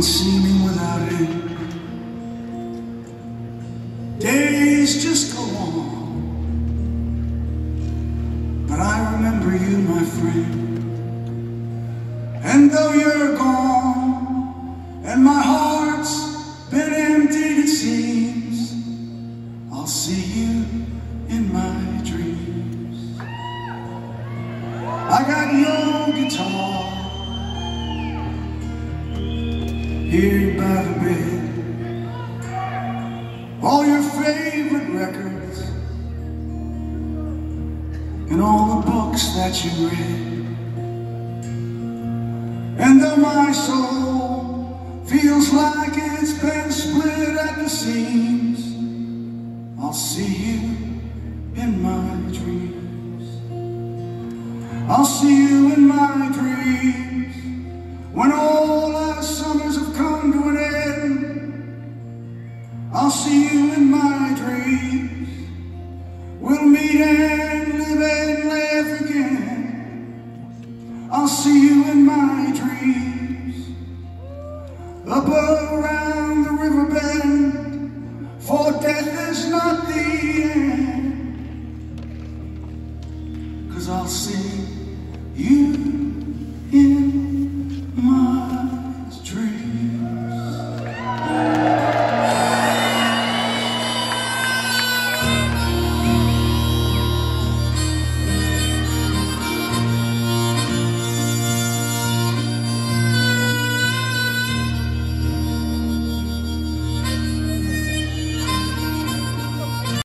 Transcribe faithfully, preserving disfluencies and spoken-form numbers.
and seeming without end. Days just go on, but I remember you, my friend. And though you're gone, and my heart's been emptied, it seems, I'll see you in my dreams. I got your guitar here by the bed, all your favorite records, and all the books that you read. And though my soul feels like it's been split at the seams, I'll see you in my dreams. I'll see you in my dreams when all our summers have come to an end. I'll see you in my dreams